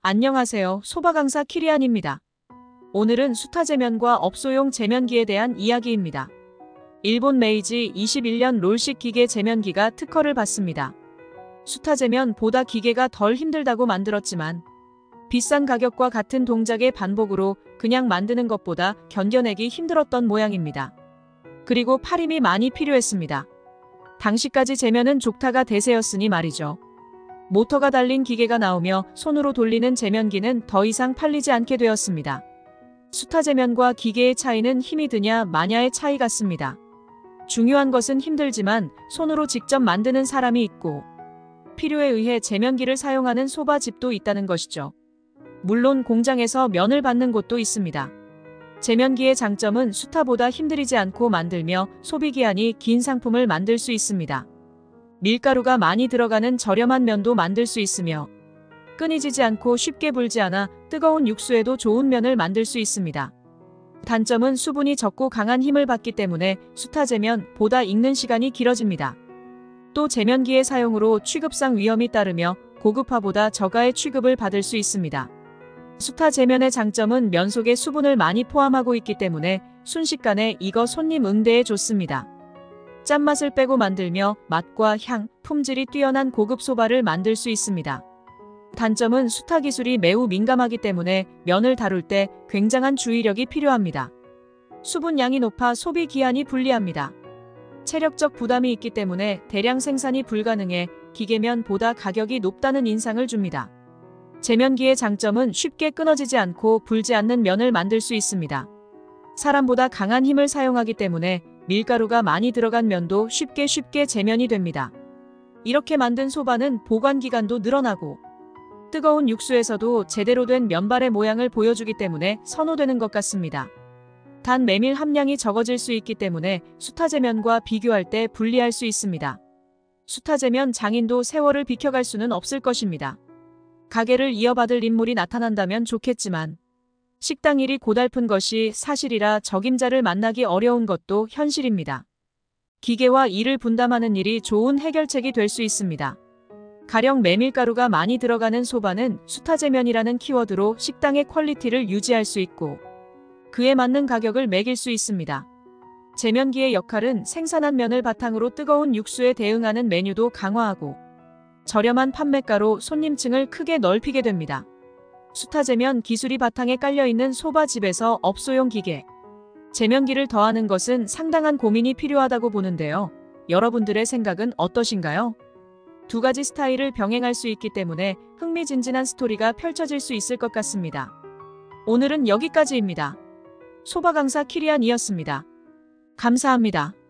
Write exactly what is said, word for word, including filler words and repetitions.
안녕하세요. 소바강사 키리안입니다. 오늘은 수타제면과 업소용 제면기에 대한 이야기입니다. 일본 메이지 이십일 년 롤식 기계 제면기가 특허를 받습니다. 수타제면보다 기계가 덜 힘들다고 만들었지만 비싼 가격과 같은 동작의 반복으로 그냥 만드는 것보다 견뎌내기 힘들었던 모양입니다. 그리고 팔힘이 많이 필요했습니다. 당시까지 제면은 족타가 대세였으니 말이죠. 모터가 달린 기계가 나오며 손으로 돌리는 제면기는 더 이상 팔리지 않게 되었습니다. 수타제면과 기계의 차이는 힘이 드냐 마냐의 차이 같습니다. 중요한 것은 힘들지만 손으로 직접 만드는 사람이 있고 필요에 의해 제면기를 사용하는 소바집도 있다는 것이죠. 물론 공장에서 면을 받는 곳도 있습니다. 제면기의 장점은 수타보다 힘들이지 않고 만들며 소비기한이 긴 상품을 만들 수 있습니다. 밀가루가 많이 들어가는 저렴한 면도 만들 수 있으며 끊이지지 않고 쉽게 불지 않아 뜨거운 육수에도 좋은 면을 만들 수 있습니다. 단점은 수분이 적고 강한 힘을 받기 때문에 수타제면보다 익는 시간이 길어집니다. 또 제면기의 사용으로 취급상 위험이 따르며 고급화보다 저가의 취급을 받을 수 있습니다. 수타제면의 장점은 면 속에 수분을 많이 포함하고 있기 때문에 순식간에 익어 손님 응대에 좋습니다. 짠맛을 빼고 만들며 맛과 향, 품질이 뛰어난 고급 소바를 만들 수 있습니다. 단점은 수타 기술이 매우 민감하기 때문에 면을 다룰 때 굉장한 주의력이 필요합니다. 수분량이 높아 소비 기한이 불리합니다. 체력적 부담이 있기 때문에 대량 생산이 불가능해 기계면보다 가격이 높다는 인상을 줍니다. 제면기의 장점은 쉽게 끊어지지 않고 불지 않는 면을 만들 수 있습니다. 사람보다 강한 힘을 사용하기 때문에 밀가루가 많이 들어간 면도 쉽게 쉽게 제면이 됩니다. 이렇게 만든 소바는 보관 기간도 늘어나고 뜨거운 육수에서도 제대로 된 면발의 모양을 보여주기 때문에 선호되는 것 같습니다. 단 메밀 함량이 적어질 수 있기 때문에 수타제면과 비교할 때 불리할 수 있습니다. 수타제면 장인도 세월을 비켜갈 수는 없을 것입니다. 가게를 이어받을 인물이 나타난다면 좋겠지만 식당 일이 고달픈 것이 사실이라 적임자를 만나기 어려운 것도 현실입니다. 기계와 일을 분담하는 일이 좋은 해결책이 될 수 있습니다. 가령 메밀가루가 많이 들어가는 소바는 수타제면이라는 키워드로 식당의 퀄리티를 유지할 수 있고 그에 맞는 가격을 매길 수 있습니다. 제면기의 역할은 생산한 면을 바탕으로 뜨거운 육수에 대응하는 메뉴도 강화하고 저렴한 판매가로 손님층을 크게 넓히게 됩니다. 수타제면 기술이 바탕에 깔려있는 소바집에서 업소용 기계, 제면기를 더하는 것은 상당한 고민이 필요하다고 보는데요. 여러분들의 생각은 어떠신가요? 두 가지 스타일을 병행할 수 있기 때문에 흥미진진한 스토리가 펼쳐질 수 있을 것 같습니다. 오늘은 여기까지입니다. 소바강사 키리안이었습니다. 감사합니다.